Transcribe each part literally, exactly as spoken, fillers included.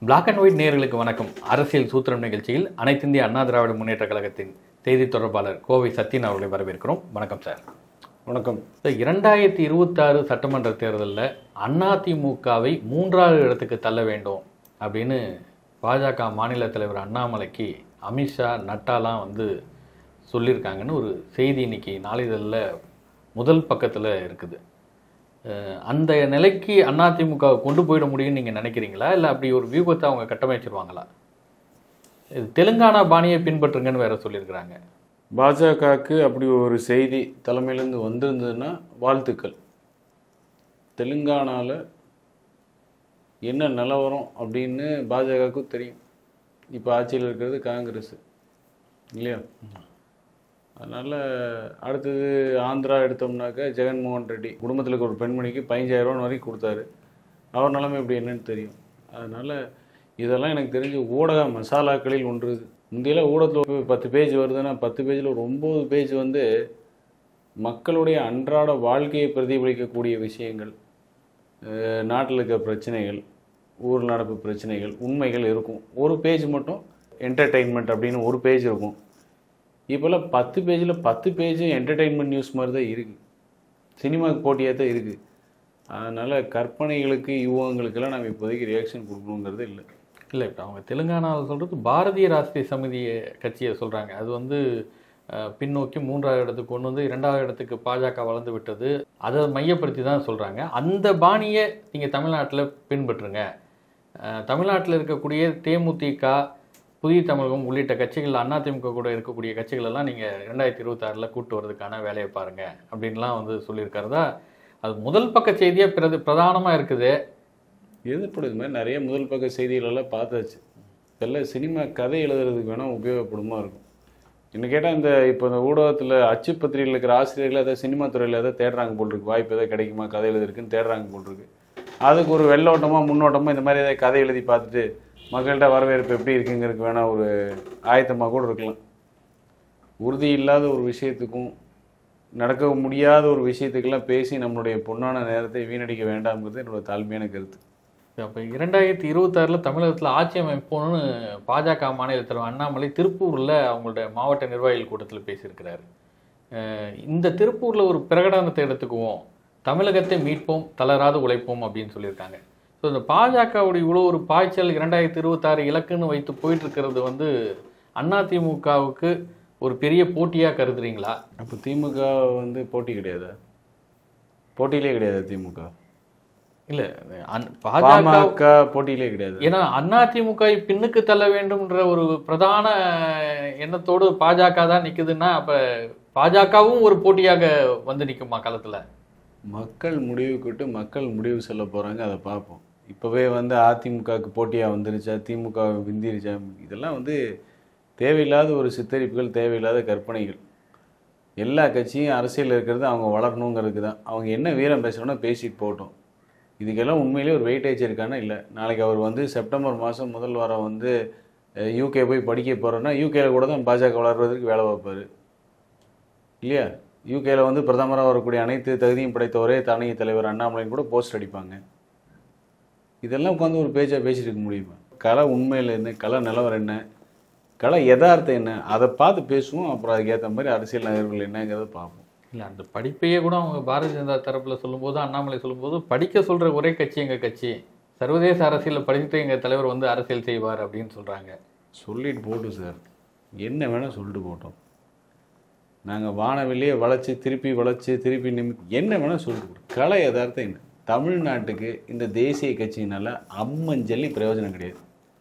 Black and white நேயர்களுக்கு வணக்கம். அரசியல் சூத்திரம் நிகழ்ச்சியில் அனைத்து இந்திய அண்ணா திராவிட முன்னேற்ற கழகத்தின் செய்தி தொடர்பாளர் கோவை சத்யன் அவர்களை வரவேற்கிறோம். வணக்கம் சார். வணக்கம். இரண்டாயிரத்தி இருபத்தி ஆறு சட்டமன்ற தேர்தலில் அதிமுகவை மூன்றாவது இடத்துக்கு தள்ள வேண்டும் அப்படின்னு பாஜக மாநில தலைவர் அண்ணாமலைக்கு அமித்ஷா நட்டாலாம் வந்து சொல்லியிருக்காங்கன்னு ஒரு செய்தி இன்னைக்கு நாளிதழில் முதல் பக்கத்தில் இருக்குது. அந்த நிலைக்கு அதிமுக கொண்டு போயிட முடியும்னு நீங்கள் நினைக்கிறீங்களா, இல்லை அப்படி ஒரு வியூகத்தை அவங்க கட்டமைச்சிருவாங்களா? இது தெலுங்கானா பாணியை பின்பற்றுங்கன்னு வேற சொல்லியிருக்கிறாங்க. பாஜகவுக்கு அப்படி ஒரு செய்தி தலைமையிலேருந்து வந்திருந்ததுன்னா வாழ்த்துக்கள். தெலுங்கானாவில் என்ன நிலவரம் அப்படின்னு பாஜகவுக்கும் தெரியும். இப்போ ஆட்சியில் இருக்கிறது காங்கிரஸ் இல்லையா? அதனால் அடுத்தது ஆந்திரா எடுத்தோம்னாக்கா ஜெகன்மோகன் ரெட்டி குடும்பத்தில் இருக்க ஒரு பெண்மணிக்கு பதினஞ்சாயிரம் ரூபா வரைக்கும் கொடுத்தாரு. அவர் நிலைமை இப்படி என்னன்னு தெரியும். அதனால் இதெல்லாம் எனக்கு தெரிஞ்சு ஊடக மசாலாக்களில் ஒன்று. முந்தையெல்லாம் ஊடகத்தில் பத்து பேஜ் வருதுன்னா பத்து பேஜில் ஒரு ஒம்பது பேஜ் வந்து மக்களுடைய அன்றாட வாழ்க்கையை பிரதிபலிக்கக்கூடிய விஷயங்கள், நாட்டில் இருக்க பிரச்சனைகள், ஊர் நடப்பு பிரச்சனைகள், உண்மைகள் இருக்கும். ஒரு பேஜ் மட்டும் என்டர்டெயின்மெண்ட் அப்படின்னு ஒரு பேஜ் இருக்கும். இப்போல்லாம் பத்து பேஜில் பத்து பேஜும் என்டர்டெயின்மெண்ட் நியூஸ் மாதிரி தான் இருக்குது. சினிமாவுக்கு போட்டியாக தான் இருக்குது. அதனால் கற்பனைகளுக்கு யுவங்களுக்கெல்லாம் நம்ம இப்போதைக்கு ரியாக்ஷன் கொடுக்கணுங்கிறது இல்லை. இல்லை, இப்போ அவங்க தெலுங்கானாவில் சொல்கிறது பாரதிய ராஷ்டிரிய சமிதி கட்சியை சொல்கிறாங்க. அது வந்து பின்னோக்கி மூன்றாவது இடத்துக்கு கொண்டு வந்து இரண்டாவது இடத்துக்கு பாஜக வளர்ந்து விட்டது. அதை மையப்படுத்தி தான் சொல்கிறாங்க. அந்த பாணியை நீங்கள் தமிழ்நாட்டில் பின்பற்றுங்க. தமிழ்நாட்டில் இருக்கக்கூடிய தேமுதிக, புதிய தமிழகம் உள்ளிட்ட கட்சிகள், அதிமுக கூட இருக்கக்கூடிய கட்சிகள் எல்லாம் நீங்கள் ரெண்டாயிரத்தி இருபத்தி ஆறில் கூட்டு வரதுக்கான வேலையை பாருங்கள் அப்படின்லாம் வந்து சொல்லியிருக்கிறதா அது முதல் பக்க செய்தியாக பிரது பிரதானமாக இருக்குது. எதிர்ப்படும் இது மாதிரி நிறைய முதல் பக்க செய்திகளெல்லாம் பார்த்தாச்சு. இதெல்லாம் சினிமா கதை எழுதுறதுக்கு வேணால் உபயோகப்படுமா இருக்கும். என்ன கேட்டால் இந்த இப்போ இந்த ஊடகத்தில் அச்சு பத்திரிகையில் இருக்கிற ஆசிரியர்கள் அதை சினிமா துறையில் எதாவது தேடுறாங்க போட்டிருக்கு. வாய்ப்பு எதாவது கிடைக்குமா கதை எழுதுறதுக்குன்னு தேடுறாங்க போட்டிருக்கு. அதுக்கு ஒரு வெள்ளோட்டமாக முன்னோட்டமாக இந்த மாதிரி ஏதாவது கதை எழுதி பார்த்துட்டு மக்கள்கிட்ட வரவேற்பு எப்படி இருக்குங்கிறதுக்கு வேணால் ஒரு ஆயத்தமாக கூட இருக்கலாம். உறுதி இல்லாத ஒரு விஷயத்துக்கும் நடக்க முடியாத ஒரு விஷயத்துக்கெல்லாம் பேசி நம்மளுடைய பொன்னான நேரத்தை வீணடிக்க வேண்டாம்ங்கிறது என்னோட தாழ்மையான கருத்து. அப்போ இரண்டாயிரத்தி இருபத்தாறில் தமிழகத்தில் ஆட்சி அமைப்போன்னு பாஜக மாநில தலைவர் அண்ணாமலை திருப்பூரில் அவங்களுடைய மாவட்ட நிர்வாகிகள் கூட்டத்தில் பேசியிருக்கிறார். இந்த திருப்பூரில் ஒரு பிரகடனத்தை எடுத்துக்குவோம், தமிழகத்தை மீட்போம், தளராது உழைப்போம் அப்படின்னு சொல்லியிருக்காங்க. ஸோ இந்த பாஜகவுடைய இவ்வளோ ஒரு பாய்ச்சல் இரண்டாயிரத்தி இருபத்தாறு இலக்குன்னு வைத்து போயிட்டு இருக்கிறது வந்து அதிமுகவுக்கு ஒரு பெரிய போட்டியாக கருதுறீங்களா? அப்போ திமுக வந்து போட்டி கிடையாது, போட்டியிலே கிடையாது திமுக. இல்லை, பாஜக போட்டியிலே கிடையாது. ஏன்னா அதிமுக பின்னுக்கு தள்ள வேண்டும்ன்ற ஒரு பிரதான எண்ணத்தோடு பாஜக தான் நிற்குதுன்னா அப்போ பாஜகவும் ஒரு போட்டியாக வந்து நிற்குமா களத்தில்? மக்கள் முடிவுக்கிட்டு மக்கள் முடிவு சொல்ல போகிறாங்க, அதை பார்ப்போம். இப்போவே வந்து அதிமுகவுக்கு போட்டியாக வந்துருச்சா, திமுக விந்திருச்சா, இதெல்லாம் வந்து தேவையில்லாத ஒரு சித்தரிப்புகள், தேவையில்லாத கற்பனைகள். எல்லா கட்சியும் அரசியல் இருக்கிறது அவங்க வளரணுங்கிறதுக்கு தான். அவங்க என்ன வீரம் பேசணும்னா பேசிட்டு போகட்டும். இதுக்கெல்லாம் உண்மையிலேயே ஒரு வெயிட்டேஜ் இருக்கானா இல்லை. நாளைக்கு அவர் வந்து செப்டம்பர் மாதம் முதல் வாரம் வந்து யூகே போய் படிக்க போகிறோன்னா யூகேல கூட தான் பாஜக வளர்வதற்கு வேலை பார்ப்பார் இல்லையா? யூகேல வந்து பிரதமராக வரக்கூடிய அனைத்து தகுதியும் படைத்த ஒரே தானிய தலைவர் அண்ணாமலைன்னு கூட போஸ்ட் அடிப்பாங்க. இதெல்லாம் உட்காந்து ஒரு பேஜாக பேசிட்டு இருக்க முடியுமா? கலை உண்மையில் என்ன, கலை நிலவரம் என்ன, கலை யதார்த்தம் என்ன, அதை பார்த்து பேசுவோம். அப்புறம் அதுக்கேற்ற மாதிரி அரசியல் நகர்வுகள் என்னங்கிறத பார்ப்போம். இல்லை, அந்த படிப்பையே கூட அவங்க பாரதிய ஜனதா தரப்பில் சொல்லும்போது, அண்ணாமலை சொல்லும்போது படிக்க சொல்கிற ஒரே கட்சி எங்கள் கட்சி, சர்வதேச அரசியலில் படித்து எங்கள் தலைவர் வந்து அரசியல் செய்வார் அப்படின்னு சொல்கிறாங்க. சொல்லிட்டு போட்டோம் சார், என்ன வேணால் சொல்லிட்டு போட்டோம். நாங்கள் வானவில்லையே வளைச்சி திருப்பி வளைச்சி திருப்பி நிமி என்ன வேணால் சொல்லிட்டு போட்டோம். கலை யதார்த்தம் என்ன? தமிழ்நாட்டுக்கு இந்த தேசிய கட்சியினால அம்மஞ்சல்லி பிரயோஜனம் கிடையாது.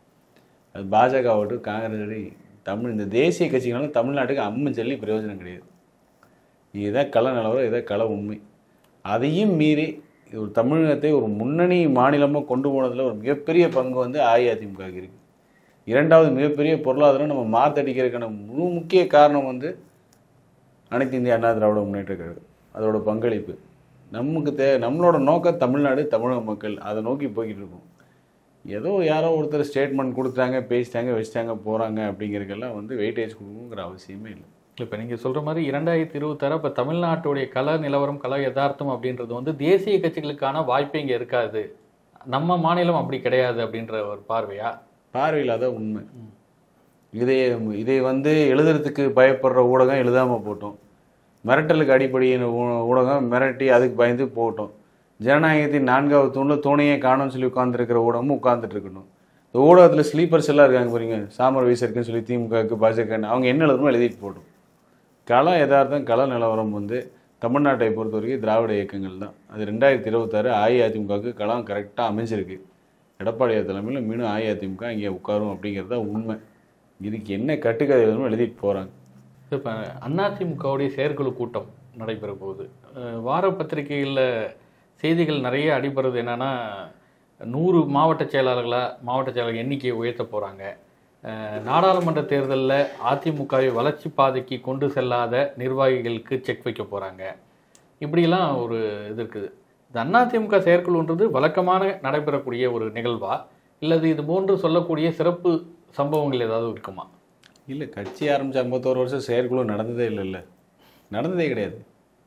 அது பாஜகவோட்டு காங்கிரஸ் தமிழ் இந்த தேசிய கட்சிகளால தமிழ்நாட்டுக்கு அம்மஞ்சல்லி பிரயோஜனம் கிடையாது. இதுதான் கலை நிலவரம், இதான் கலை உண்மை. அதையும் மீறி ஒரு தமிழகத்தை ஒரு முன்னணி மாநிலமாக கொண்டு போனதில் ஒரு மிகப்பெரிய பங்கு வந்து அஇஅதிமுக இருக்குது. இரண்டாவது மிகப்பெரிய பொருளாதாரம் நம்ம மாற்றடிக்கிறதுக்கான முழு முக்கிய காரணம் வந்து அனைத்து இந்திய அண்ணா திராவிட முன்னேற்ற கழகம், அதோட பங்களிப்பு. நமக்கு தே நம்மளோட நோக்கம் தமிழ்நாடு, தமிழக மக்கள், அதை நோக்கி போய்கிட்டு இருக்கோம். ஏதோ யாரோ ஒருத்தர் ஸ்டேட்மெண்ட் கொடுத்தாங்க, பேசிட்டாங்க, வச்சுட்டாங்க, போகிறாங்க அப்படிங்கிறதுக்கெல்லாம் வந்து வெயிட்டேஜ் கொடுக்கணுங்கிற அவசியமே இல்லை. இப்போ நீங்கள் சொல்கிற மாதிரி இரண்டாயிரத்தி இருபத்தாறு இப்போ தமிழ்நாட்டுடைய கல நிலவரம், கல யதார்த்தம் அப்படின்றது வந்து தேசிய கட்சிகளுக்கான வாய்ப்பே இங்கே இருக்காது. நம்ம மாநிலம் அப்படி கிடையாது அப்படின்ற ஒரு பார்வையா? பார்வையில் அதான் உண்மை. இதை இதை வந்து எழுதுறதுக்கு பயப்படுற ஊடகம் எழுதாமல் போட்டோம், மிரட்டலுக்கு அடிப்படையின் ஊடகம் மிரட்டி அதுக்கு பயந்து போட்டோம், ஜனநாயகத்தின் நான்காவது தூணில் தூணையே காணும்னு சொல்லி உட்காந்துருக்கிற ஊடகமும் உட்காந்துட்டு இருக்கணும். இந்த ஊடகத்தில் ஸ்லீப்பர்ஸ் எல்லாம் இருக்காங்க பாருங்க, சாமர் வீசருக்குன்னு சொல்லி திமுகவுக்கு பாஜகன்னு அவங்க என்ன எழுதணுமோ எழுதிட்டு போட்டோம். கள யதார்த்தம் கள நிலவரம் வந்து தமிழ்நாட்டை பொறுத்த வரைக்கும் திராவிட இயக்கங்கள் தான். அது ரெண்டாயிரத்தி இருபத்தாறு அஇஅதிமுகவுக்கு களம் கரெக்டாக அமைஞ்சிருக்கு. எடப்பாடியார் தலைமையில் மீண்டும் அஇஅதிமுக இங்கே உட்காரும் அப்படிங்கிறது தான் உண்மை. இதுக்கு என்ன கட்டுக்கதை எழுதணுமோ எழுதிட்டு போகிறாங்க. இப்போ அதிமுகவுடைய செயற்குழு கூட்டம் நடைபெற போகுது. வார பத்திரிகைகளில் செய்திகள் நிறைய அடிபடுறது என்னென்னா, நூறு மாவட்ட செயலாளர்களாக மாவட்ட செயலாளர் எண்ணிக்கையை உயர்த்த போகிறாங்க, நாடாளுமன்ற தேர்தலில் அதிமுகவை வளர்ச்சி பாதைக்கு கொண்டு செல்லாத நிர்வாகிகளுக்கு செக் வைக்க போகிறாங்க, இப்படிலாம் ஒரு இது இருக்குது. இந்த அதிமுக செயற்குழுன்றது வழக்கமான நடைபெறக்கூடிய ஒரு நிகழ்வா, இல்லது இது போன்று சொல்லக்கூடிய சிறப்பு சம்பவங்கள் ஏதாவது இருக்குமா? இல்லை, கட்சி ஆரம்பித்த ஐம்பத்தோரு வருஷம் செயற்குழு நடந்ததே இல்லைல்ல, நடந்ததே கிடையாது.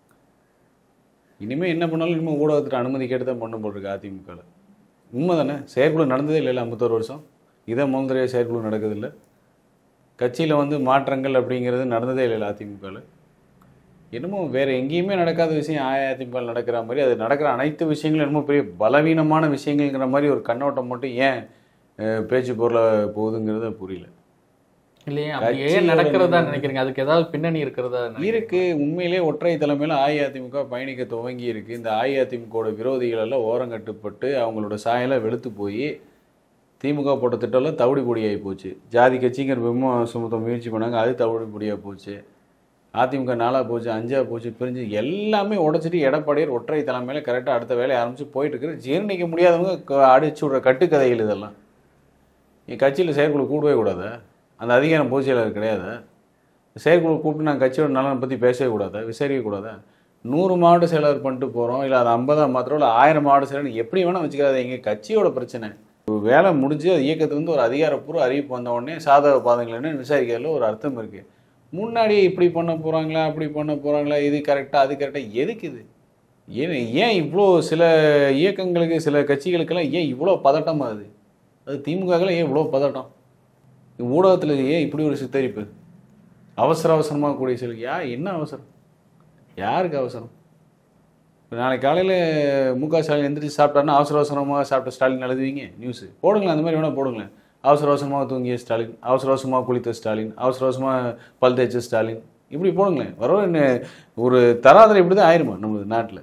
இனிமேல் என்ன பண்ணாலும் இனிமேல் ஊடகத்துக்கு அனுமதி கேட்டு தான் பண்ண போட்டிருக்கு அதிமுகவில். உண்மை தானே, செயற்குழு நடந்ததே இல்லை ஐம்பத்தோரு வருஷம். இதை முதல் செயற்குழு நடக்குதில்லை. கட்சியில் வந்து மாற்றங்கள் அப்படிங்கிறது நடந்ததே இல்லை அதிமுகவில். என்னமோ வேறு எங்கேயுமே நடக்காத விஷயம் அஇஅதிமுக நடக்கிற மாதிரி, அது நடக்கிற அனைத்து விஷயங்களும் என்னமோ பெரிய பலவீனமான விஷயங்கள்ங்கிற மாதிரி ஒரு கண்ணோட்டம் மட்டும் ஏன் பேச்சு பொருளை போகுதுங்கிறத புரியல. இல்லையா, ஏன் நடக்கிறதா நினைக்கிறீங்க? அதுக்கு ஏதாவது பின்னணி இருக்கிறதா இருக்கு? உண்மையிலே ஒற்றை தலைமையில் அஇஅதிமுக பயணிக்க துவங்கி இருக்கு. இந்த அஇஅதிமுக விரோதிகள் எல்லாம் ஓரங்கட்டுப்பட்டு அவங்களோட சாயெல்லாம் வெளுத்து போய் திமுக போட்ட திட்டம்லாம் தவிடு பொடியாகி போச்சு. ஜாதி கட்சிங்கிற விமர்சனம் சுமத்த முயற்சி பண்ணாங்க, அது தவிடு பொடியாக போச்சு. அதிமுக நாளாக போச்சு, அஞ்சாக போச்சு, பிரிஞ்சு எல்லாமே உடச்சிட்டு எடப்பாடியார் ஒற்றை தலைமையில் கரெக்டாக அடுத்த வேலையை ஆரம்பித்து போயிட்டு இருக்கிற ஜீர்ணிக்க முடியாதவங்க அடிச்சு விட்ற கட்டுக்கதைகள் இதெல்லாம். என் கட்சியில் செயற்குழு கூடவே கூடாது, அந்த அதிகாரம் பொதுச்செயலாளர் கிடையாது. செயற்குழு கூப்பிட்டு நாங்கள் கட்சியோட நலனை பற்றி பேசவே கூடாது, விசாரிக்க கூடாது. நூறு மாவட்ட செயலாளர் பண்ணிட்டு போகிறோம், இல்லை அது ஐம்பதாம் மாத்திரம் இல்லை ஆயிரம் மாவட்ட செயலாளர் எப்படி வேணால் வச்சுக்காது. எங்கள் கட்சியோட பிரச்சனை ஒரு வேலை முடிஞ்சு அது இயக்கத்துலேருந்து ஒரு அதிகாரப்பூர்வ அறிவிப்பு வந்த உடனே சாதக பாதங்கள் என்னன்னு விசாரிக்கிறதுல ஒரு அர்த்தம் இருக்குது. முன்னாடி இப்படி பண்ண போகிறாங்களா அப்படி பண்ண போகிறாங்களா, இது கரெக்டாக அது கரெக்டாக எதுக்கு இது? ஏன் ஏன் இவ்வளோ சில இயக்கங்களுக்கு சில கட்சிகளுக்கெல்லாம் ஏன் இவ்வளோ பதட்டம் ஆகுது? அது திமுகவில் ஏன் இவ்வளோ பதட்டம்? ஊடகத்தில் ஏன் இப்படி ஒரு சித்தரிப்பு? அவசர அவசரமாக கூடிய சில யா என்ன அவசரம்? யாருக்கு அவசரம்? இப்போ நாளைக்கு காலையில் மு க ஸ்டாலின் எந்திரிச்சு சாப்பிட்டாருன்னா அவசர அவசரமாக சாப்பிட்ட ஸ்டாலின் எழுதுவீங்க நியூஸு போடுங்களேன், அந்த மாதிரி வேணால் போடுங்களேன். அவசர அவசரமாக தூங்கிய ஸ்டாலின், அவசர அவசரமாக குளித்த ஸ்டாலின், அவசர அவசரமாக பல் தேய்ச்ச ஸ்டாலின், இப்படி போடுங்களேன். வர ஒரு தராதரம் இப்படி தான் ஆயிருமா நம்மளுக்கு நாட்டில்?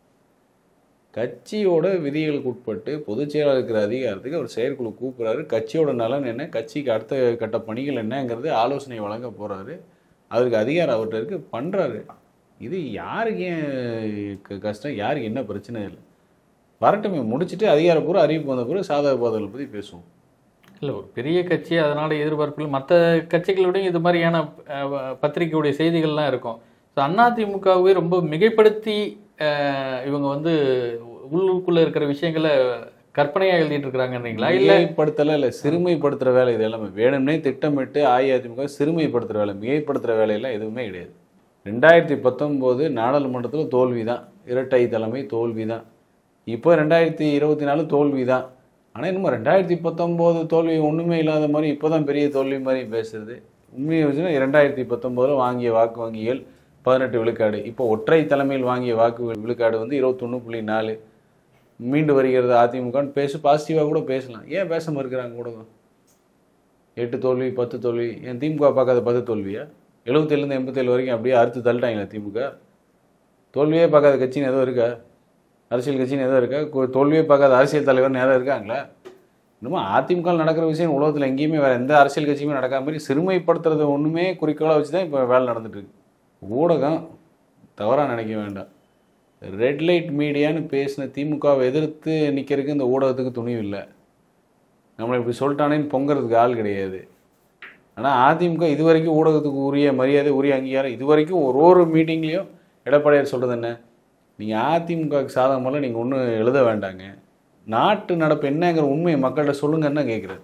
கட்சியோட விதிகளுக்கு உட்பட்டு பொதுச் செயலாளர் இருக்கிற அதிகாரத்துக்கு அவர் செயற்குழு கூப்பிட்றாரு. கட்சியோட நலன் என்ன, கட்சிக்கு அடுத்த கட்ட பணிகள் என்னங்கிறது ஆலோசனை வழங்க போகிறாரு. அதுக்கு அதிகாரம் அவர்கிட்ட இருக்கு, பண்ணுறாரு. இது யாருக்கு ஏன் கஷ்டம், யாருக்கு என்ன பிரச்சனை இல்லை? வரட்டுமே, முடிச்சுட்டு அதிகாரப்பூர்வ அறிவிப்பு வந்த பிறகு சாதக பாதங்களை பற்றி பேசுவோம். இல்லை, ஒரு பெரிய கட்சி, அதனால் எதிர்பார்ப்பில் மற்ற கட்சிகளுடையும் இது மாதிரியான பத்திரிகையுடைய செய்திகள்லாம் இருக்கும். ஸோ அதிமுகவே ரொம்ப மிகைப்படுத்தி இவங்க வந்து உள்ளுக்குள்ளே இருக்கிற விஷயங்களை கற்பனையாக எழுதிட்டு இருக்கிறாங்கன்றீங்களா? இல்லை, மிகைப்படுத்தலை இல்லை, சிறுமைப்படுத்துகிற வேலை. இது எல்லாமே வேணும்னே திட்டமிட்டு அஇஅதிமுக சிறுமைப்படுத்துகிற வேலை, மிகைப்படுத்துகிற வேலையெல்லாம் எதுவுமே கிடையாது. ரெண்டாயிரத்தி பத்தொம்போது நாடாளுமன்றத்தில் தோல்வி தான், இரட்டை தலைமை தோல்வி தான். இப்போ ரெண்டாயிரத்தி இருபத்தி நாலு தோல்வி தான். ஆனால் இன்னும் ரெண்டாயிரத்தி பத்தொம்போது தோல்வி ஒன்றுமே இல்லாத மாதிரி இப்போ தான் பெரிய தோல்வி மாதிரி பேசுறது. உண்மையை வச்சுன்னா ரெண்டாயிரத்தி பத்தொம்போதில் வாங்கிய வாக்கு வங்கிகள் பதினெட்டு விழுக்காடு, இப்போ ஒற்றை தலைமையில் வாங்கிய வாக்கு விழுக்காடு வந்து இருபத்தொன்று புள்ளி நாலு மீண்டு வருகிறது அதிமுகன்னு பேசு, பாசிட்டிவாக கூட பேசலாம். ஏன் பேச மறுக்கிறாங்க ஊடகம்? எட்டு தோல்வி பத்து தோல்வி, ஏன் திமுக பார்க்காத பத்து தோல்வியா? எழுபத்தேழுலேருந்து எண்பத்தேழு வரைக்கும் அப்படியே அறுத்து தள்ளிட்டாங்களா திமுக? தோல்வியே பார்க்காத கட்சின்னு எதுவும் இருக்கா? அரசியல் கட்சின்னு எதுவும் இருக்கா? தோல்வியே பார்க்காத அரசியல் தலைவர்னு எதாவது இருக்காங்களா? இன்னும் அதிமுக நடக்கிற விஷயம் உலகத்தில் எங்கேயுமே வேறு எந்த அரசியல் கட்சியுமே நடக்காத மாதிரி சிறுமைப்படுத்துறது ஒன்றுமே குறிக்கோளாக வச்சு தான் இப்போ வேலை நடந்துட்டு இருக்கு. ஊடகம் தவறாக நினைக்க வேண்டாம். ரெட் லைட் மீடியான்னு பேசின திமுகவை எதிர்த்து நிற்கிறதுக்கு இந்த ஊடகத்துக்கு துணிவு இல்லை. நம்மளை இப்படி சொல்லிட்டானேன்னு பொங்குறதுக்கு ஆள் கிடையாது. ஆனால் அதிமுக இது வரைக்கும் ஊடகத்துக்கு உரிய மரியாதை, உரிய அங்கீகாரம் இது வரைக்கும் ஒரு ஒரு மீட்டிங்லேயும் எடப்பாடியார் சொல்கிறது என்ன, நீங்கள் அதிமுகவுக்கு சாதகமெல்லாம் நீங்கள் ஒன்றும் எழுத வேண்டாங்க, நாட்டு நடப்பு என்னங்கிற உண்மையை மக்கள்கிட்ட சொல்லுங்கன்னா கேட்குறாரு.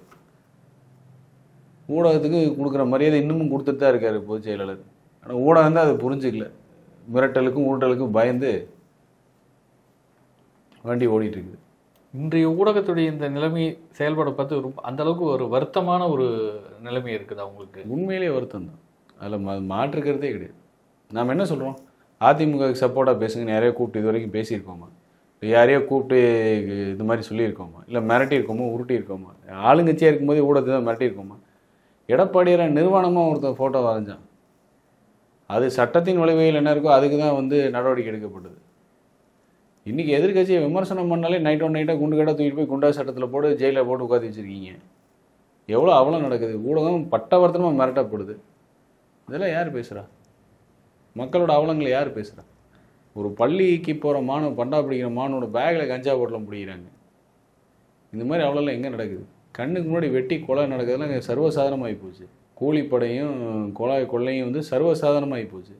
ஊடகத்துக்கு கொடுக்குற மரியாதை இன்னமும் கொடுத்துட்டு தான் இருக்கார் பொதுச் செயலாளர். ஆனால் ஊடகம் தான் அது புரிஞ்சுக்கல. மிரட்டலுக்கும் ஊட்டலுக்கும் பயந்து வண்டி ஓடிட்டு இருக்குது. இன்றைய ஊடகத்துடைய இந்த நிலைமை செயல்பட பார்த்து ரொம்ப அந்த அளவுக்கு ஒரு வருத்தமான ஒரு நிலைமை இருக்குது அவங்களுக்கு. உண்மையிலேயே வருத்தம் தான், அதில் மா மாற்றுக்கிறதே கிடையாது. நாம் என்ன சொல்கிறோம், அதிமுகவுக்கு சப்போர்ட்டாக பேசுங்க, நிறைய கூப்பிட்டு இது வரைக்கும் பேசியிருக்கோமா, யாரையோ கூப்பிட்டு இது மாதிரி சொல்லியிருக்கோமா, இல்லை மிரட்டியிருக்கோமா, உருட்டியிருக்கோமா, ஆளுங்கட்சியாக இருக்கும்போது ஊடகத்தை தான் மிரட்டியிருக்கோமா. எடப்பாடியார நிர்வாணமாக ஒருத்தர் ஃபோட்டோ வரைஞ்சான், அது சட்டத்தின் விளைவுகள் என்ன இருக்கோ அதுக்கு தான் வந்து நடவடிக்கை எடுக்கப்பட்டது. இன்றைக்கி எதிர்கட்சியை விமர்சனம் பண்ணாலே நைட் ஒன் நைட்டாக குண்டு கடை தூக்கிட்டு போய் குண்டா சட்டத்தில் போட்டு ஜெயிலில் போட்டு உட்காந்து வச்சுருக்கீங்க. எவ்வளோ அவ்வளோ நடக்குது, ஊடகம் பட்டவர்த்தனமாக மிரட்டப்படுது. இதெல்லாம் யார் பேசுகிறா? மக்களோட அவலங்களை யார் பேசுகிறா? ஒரு பள்ளிக்கு போகிற மாணவ பண்டா பிடிக்கிற மாணவனோட பேக்கில் கஞ்சா போட்டலாம் பிடிக்கிறாங்க. இந்த மாதிரி அவ்வளோலாம் எங்கே நடக்குது? கண்ணுக்கு முன்னாடி வெட்டி கொலை நடக்கிறதுலாம் சர்வசாதாரணமாகி போச்சு. கூலிப்படையும் கொலை கொள்ளையும் வந்து சர்வசாதாரணமாகி போச்சு.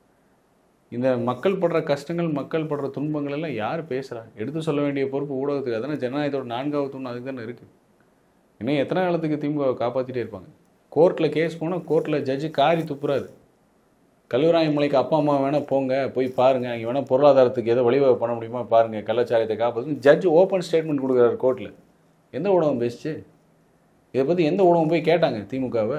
இந்த மக்கள் படுற கஷ்டங்கள், மக்கள் படுற துன்பங்கள் எல்லாம் யார் பேசுகிறா? எடுத்து சொல்ல வேண்டிய பொறுப்பு ஊடகத்துக்கு. அதனால் ஜனநாயகத்தோட நான்காவது தூண் அதுக்கு தானே இருக்குது. இன்னும் எத்தனை காலத்துக்கு திமுக காப்பாற்றிட்டே இருப்பாங்க? கோர்ட்டில் கேஸ் போனால் கோர்ட்டில் ஜட்ஜு காரி துப்புறாரு. கல்லூராயம் மலைக்கு அப்பா அம்மா வேணால் போங்க, போய் பாருங்கள், அங்கே வேணால் பொருளாதாரத்துக்கு ஏதோ வழிவகை பண்ண முடியுமா பாருங்கள், கள்ளச்சாரியத்தை காப்பாற்றுன்னு ஜட்ஜு ஓப்பன் ஸ்டேட்மெண்ட் கொடுக்குறாரு கோர்ட்டில். எந்த ஊடகம் பேசிச்சு? இதை பற்றி எந்த ஊடகம் போய் கேட்டாங்க திமுகவை?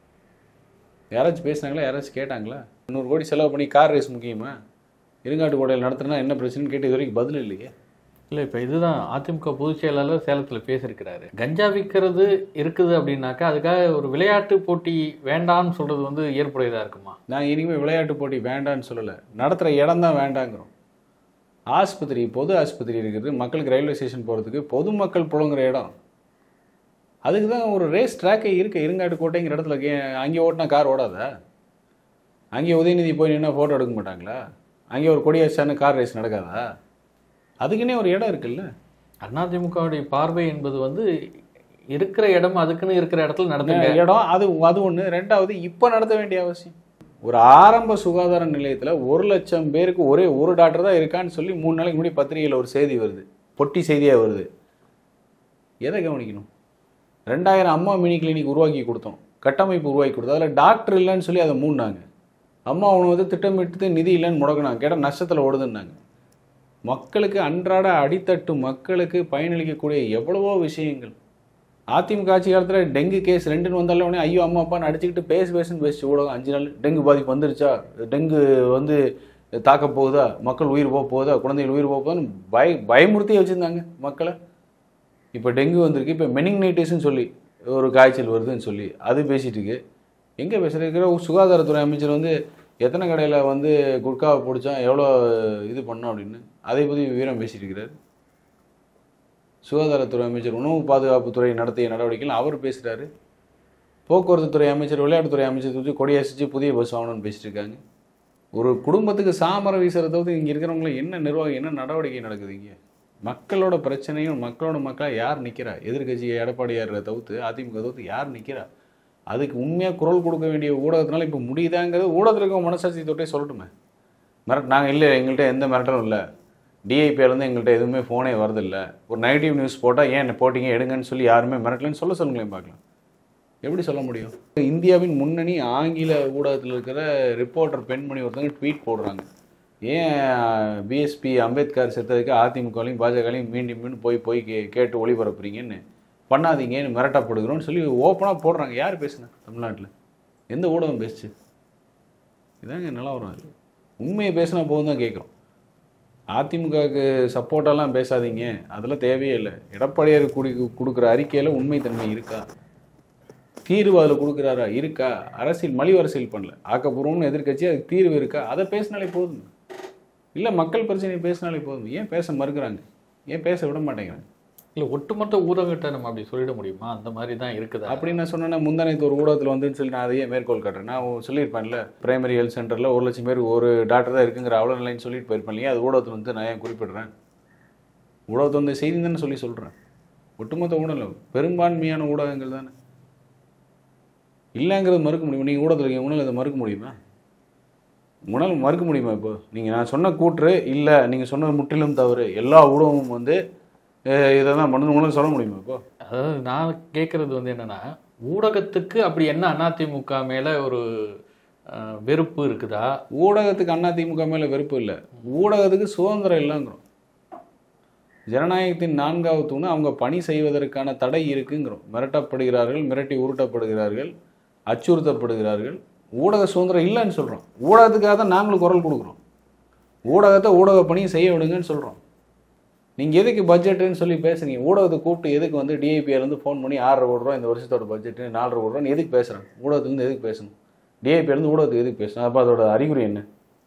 யாராச்சும் பேசுனாங்களா? யாராச்சும் கேட்டாங்களா? நூறு கோடி செலவு பண்ணி கார் ரேஸ் முக்கியமா? இருங்காட்டு கோடையில் நடத்துனா என்ன பிரச்சனைன்னு கேட்டு இது வரைக்கும் பதில் இல்லையே. இல்லை, இப்போ இதுதான் அதிமுக பொதுச் செயலாளர் சேலத்தில் பேசியிருக்கிறாரு. கஞ்சா விற்கிறது இருக்குது அப்படின்னாக்கா அதுக்காக ஒரு விளையாட்டு போட்டி வேண்டான்னு சொல்கிறது வந்து ஏற்புடையதாக இருக்குமா? நாங்கள் இனிமேல் விளையாட்டு போட்டி வேண்டான்னு சொல்லலை, நடத்துகிற இடம் தான் வேண்டாங்கிறோம். ஆஸ்பத்திரி, பொது ஆஸ்பத்திரி இருக்குது, மக்களுக்கு ரயில்வே ஸ்டேஷன் போகிறதுக்கு பொதுமக்கள் புழங்குற இடம். அதுக்கு தான் ஒரு ரேஸ் ட்ராக்கே இருக்குது. இருங்காட்டு கோட்டைங்கிற இடத்துல அங்கே ஓட்டினா கார் ஓடாதா? அங்கே உதயநிதி போய் நின்னா ஃபோட்டோ எடுக்க மாட்டாங்களா? அங்கே ஒரு கொடி வச்சானு கார் ரேஸ் நடக்காதா? அதுக்குன்னே ஒரு இடம் இருக்குல்ல. அதிமுகவுடைய பார்வை என்பது வந்து இருக்கிற இடம் அதுக்குன்னு இருக்கிற இடத்துல நடத்துங்க இடம் அது அது ஒன்று. ரெண்டாவது, இப்போ நடத்த வேண்டிய அவசியம். ஒரு ஆரம்ப சுகாதார நிலையத்தில் ஒரு லட்சம் பேருக்கு ஒரே ஒரு டாக்டர் தான் இருக்கான்னு சொல்லி மூணு நாளைக்கு முன்னாடி பத்திரிகையில் ஒரு செய்தி வருது, பொட்டி செய்தியாக வருது. எதை கவனிக்கணும்? ரெண்டாயிரம் அம்மா மினி கிளினிக் உருவாக்கி கொடுத்தோம், கட்டமைப்பு உருவாக்கி கொடுத்தோம். அதில் டாக்டர் இல்லைன்னு சொல்லி அதை மூடினாங்க. அம்மா உணவு வந்து திட்டமிட்டு நிதி இல்லைன்னு முடக்கினாங்க, கேட்டால் நஷ்டத்தில் ஓடுதுன்னாங்க. மக்களுக்கு அன்றாட அடித்தட்டு மக்களுக்கு பயனளிக்கக்கூடிய எவ்வளவோ விஷயங்கள். அதிமுக ஆட்சி காலத்தில் டெங்கு கேஸ் ரெண்டுன்னு வந்தாலே உடனே ஐயோ அம்மா அப்பான்னு அடிச்சுக்கிட்டு பேசு பேசுன்னு பேசி ஊடகம் அஞ்சு நாள் டெங்கு பாதிப்பு வந்துருச்சா, டெங்கு வந்து தாக்க போகுதா, மக்கள் உயிர் போக போகுதா, குழந்தைகள் உயிர் போக போகுதான்னு பய பயமுறுத்தி வச்சுருந்தாங்க மக்களை. இப்போ டெங்கு வந்திருக்கு, இப்போ மெனிங்னைட்டிஸ்ன்னு சொல்லி ஒரு காய்ச்சல் வருதுன்னு சொல்லி அது பேசிகிட்டு இருக்கு. எங்கே பேசுகிற சுகாதாரத்துறை அமைச்சர் வந்து எத்தனை கடையில் வந்து குட்காவை பிடிச்சோம், எவ்வளோ இது பண்ணோம் அப்படின்னு அதை பற்றி வீரம் பேசிட்டு இருக்கிறார். சுகாதாரத்துறை அமைச்சர் உணவு பாதுகாப்புத்துறை நடத்திய நடவடிக்கைகள் அவர் பேசுகிறாரு. போக்குவரத்து துறை அமைச்சர், விளையாட்டுத்துறை அமைச்சர் தூக்கி கொடியசிச்சு புதிய பஸ் வாங்கணும்னு பேசிட்டு இருக்காங்க. ஒரு குடும்பத்துக்கு சாமரம் வீசுறத தவிர்த்து இங்கே இருக்கிறவங்கள என்ன நிர்வாகம், என்ன நடவடிக்கை நடக்குது? இங்கே மக்களோட பிரச்சனையும் மக்களோட மக்களாக யார் நிற்கிறா? எதிர்கட்சி எடப்பாடியாரை தவிர்த்து அதிமுக தவிர்த்து யார் நிற்கிறா? அதுக்கு உண்மையாக குரல் கொடுக்க வேண்டிய ஊடகத்தினால இப்போ முடியுதாங்கிறது ஊடகத்தில் இருக்க மனசாட்சி தொட்டே சொல்லட்டுமே. மிரட் நாங்கள் இல்லை, எங்கள்கிட்ட எந்த மிரட்டலும் இல்லை, டிஐபியிலேருந்து எங்கள்கிட்ட எதுவுமே ஃபோனே வரதில்லை, ஒரு நெகட்டிவ் நியூஸ் போட்டால் ஏன் போட்டிங்க எடுங்கன்னு சொல்லி யாருமே மிரட்டலன்னு சொல்ல சொல்லுங்களேன் பார்க்கலாம். எப்படி சொல்ல முடியும்? இந்தியாவின் முன்னணி ஆங்கில ஊடகத்தில் இருக்கிற ரிப்போர்ட்டர் பெண்மணி ஒருத்தவங்க ட்வீட் போடுறாங்க, ஏன் பிஎஸ்பி அம்பேத்கர் செத்ததுக்கு அதிமுகலையும் பாஜகலையும் மீண்டும் மீண்டும் போய் போய் கே கேட்டு ஒளிபரப்புறீங்கன்னு, பண்ணாதீங்கன்னு மிரட்டப்படுகிறோன்னு சொல்லி ஓப்பனாக போடுறாங்க. யார் பேசுனா? தமிழ்நாட்டில் எந்த ஊடகம் பேசுச்சு? இதாங்க நிலவரம். அது உண்மையை பேசினா போதும் தான் கேட்குறோம். அதிமுகவுக்கு சப்போர்ட்டெல்லாம் பேசாதீங்க, அதெல்லாம் தேவையே இல்லை. எடப்பாடியார் குடி கொடுக்குற அறிக்கையில் உண்மைத்தன்மை இருக்கா? தீர்வு அதில் கொடுக்குறாரா? இருக்கா? அரசியல் மலிவு அரசியல் பண்ணல, ஆக்கப்பூர்வம்னு எதிர்கட்சி, அதுக்கு தீர்வு இருக்கா? அதை பேசினாலே போதும். இல்லை மக்கள் பிரச்சனையை பேசினாலே போதும். ஏன் பேச மறுக்கிறாங்க? ஏன் பேச விட மாட்டேங்கிறாங்க? இல்லை, ஒட்டுமொத்த ஊடகத்தை நம்ம அப்படி சொல்லிட முடியுமா? அந்த மாதிரி தான் இருக்குது அப்படின்னு நான் சொன்னேன்னா, முந்தானத்து ஒரு ஊடகத்தில் வந்துன்னு சொல்லி நான் அதையே மேற்கோள் காட்டுறேன். நான் சொல்லியிருப்பேன்ல, பிரைமரி ஹெல்த் சென்டரில் ஒரு லட்சம் பேர் ஒரு டாக்டர் தான் இருக்குங்கிற அவ்வளோ நிலைன்னு சொல்லிட்டு போயிருப்பேன் இல்லையா? அது ஊடகத்தில் வந்து நான் ஏன் குறிப்பிடுறேன்? ஊடகத்தை வந்து செய்தி தானே சொல்லி சொல்கிறேன். ஒட்டுமொத்த ஊடகம் பெரும்பான்மையான ஊடகங்கள் தானே. இல்லைங்கிறது மறுக்க முடியுமா? நீங்கள் ஊடகத்தில் இருக்கீங்க, உணவு அதை மறுக்க முடியுமா? உணவு மறுக்க முடியுமா? இப்போ நீங்கள் நான் சொன்ன கூற்று இல்லை, நீங்கள் சொன்னது முற்றிலும் தவறு, எல்லா ஊடகமும் வந்து இதை தான் பண்ணணும் உணவு சொல்ல முடியுமா? இப்போ அதாவது நான் கேட்குறது வந்து என்னென்னா, ஊடகத்துக்கு அப்படி என்ன அதிமுக மேலே ஒரு வெறுப்பு இருக்குதா? ஊடகத்துக்கு அதிமுக மேலே வெறுப்பு இல்லை, ஊடகத்துக்கு சுதந்திரம் இல்லைங்கிறோம். ஜனநாயகத்தின் நான்காவது தூணு அவங்க பணி செய்வதற்கான தடை இருக்குங்கிறோம். மிரட்டப்படுகிறார்கள், மிரட்டி உருட்டப்படுகிறார்கள், அச்சுறுத்தப்படுகிறார்கள். ஊடக சுதந்திரம் இல்லைன்னு சொல்கிறோம். ஊடகத்துக்காக தான் நாங்களும் குரல் கொடுக்குறோம். ஊடகத்தை ஊடக பணியை செய்ய விடுங்கன்னு சொல்கிறோம். நீங்கள் எதுக்கு பட்ஜெட்டுன்னு சொல்லி பேசுறீங்க? ஊடகத்தை கூப்பிட்டு எதுக்கு வந்து டிஐபியிலேருந்து ஃபோன் பண்ணி ஆறரை கோடி ரூபா இந்த வருஷத்தோட பட்ஜெட்டு நாலரை கோடி ரூபான்னு எதுக்கு பேசுகிறாங்க? ஊடகத்துலேருந்து எதுக்கு பேசணும்? டிஐபியிலேருந்து ஊடகத்துக்கு எதுக்கு பேசணும்? அப்போ அதோட அறிகுறி என்ன?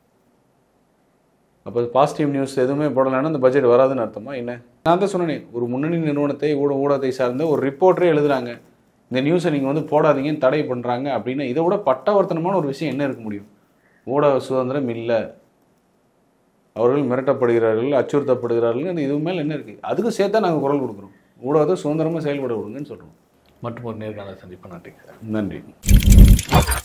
அப்போ பாசிட்டிவ் நியூஸ் எதுவுமே போடலைன்னா அந்த பட்ஜெட் வராதுன்னு அர்த்தமா என்ன? நான் தான் சொன்னேன், ஒரு முன்னணி நிறுவனத்தை ஊட ஊடகத்தை சார்ந்த ஒரு ரிப்போர்ட்டரே எழுதுறாங்க, இந்த நியூஸை நீங்கள் வந்து போடாதீங்கன்னு தடை பண்ணுறாங்க அப்படின்னா இதை விட பட்டவர்த்தனமான ஒரு விஷயம் என்ன இருக்க முடியும்? ஊடக சுதந்திரம் இல்லை, அவர்கள் மிரட்டப்படுகிறார்கள், அச்சுறுத்தப்படுகிறார்கள், இது மேலே என்ன இருக்குது? அதுக்கு சேர்த்தா நாங்கள் குரல் கொடுக்குறோம். ஊடகத்தை சுதந்திரமாக செயல்பட விடுங்கன்னு சொல்கிறோம். மற்றும் ஒரு நேர்காணல் சந்திப்பு. நன்றி. நன்றி.